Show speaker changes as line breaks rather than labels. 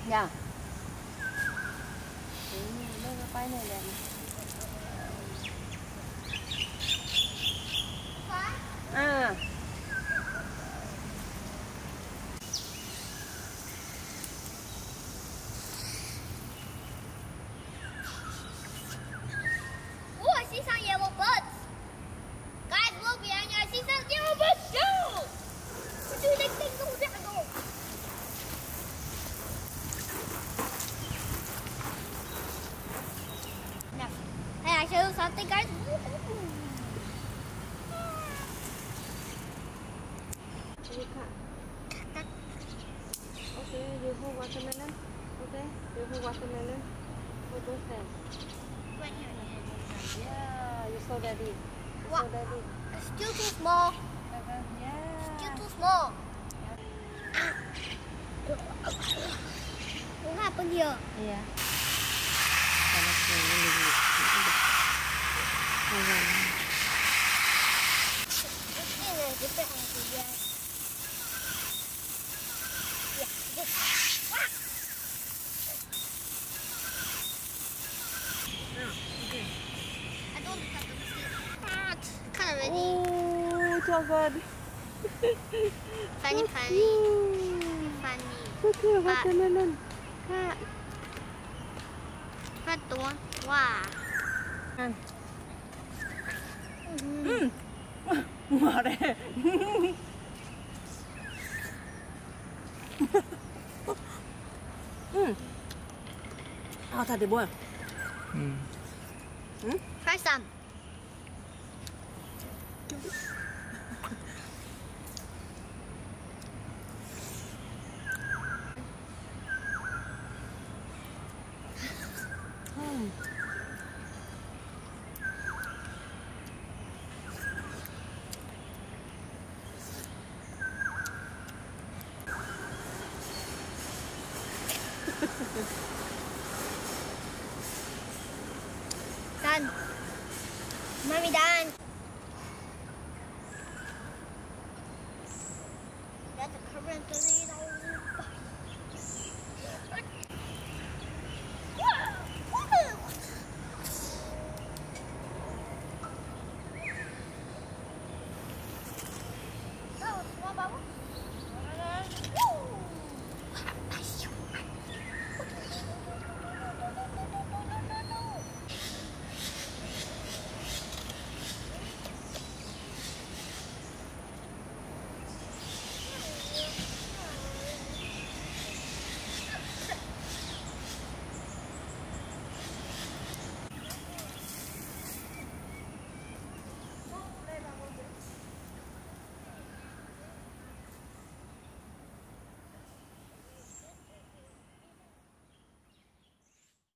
Dạ. Đây là quay này đẹp. À.
Oh, I see some yellow birds. Guys, look behind you. I see some yellow birds too. We're doing like things over there. Go. Now, hey, I show you something, guys.
Okay, you hold watermelon. Okay, you hold watermelon. Hold both hands.
Right here.
Yeah, you're so daddy.
What?
So daddy.
It's still too small.
Yeah.
Still too small. What happened here?
Yeah.
I don't have to see it. Kind of ready.
Oh, so good.
Funny.
Look here, watermelon.
Phát tuôn. Wow.
Mở đây. Thật để bùa.
Try some. Done. Mommy done.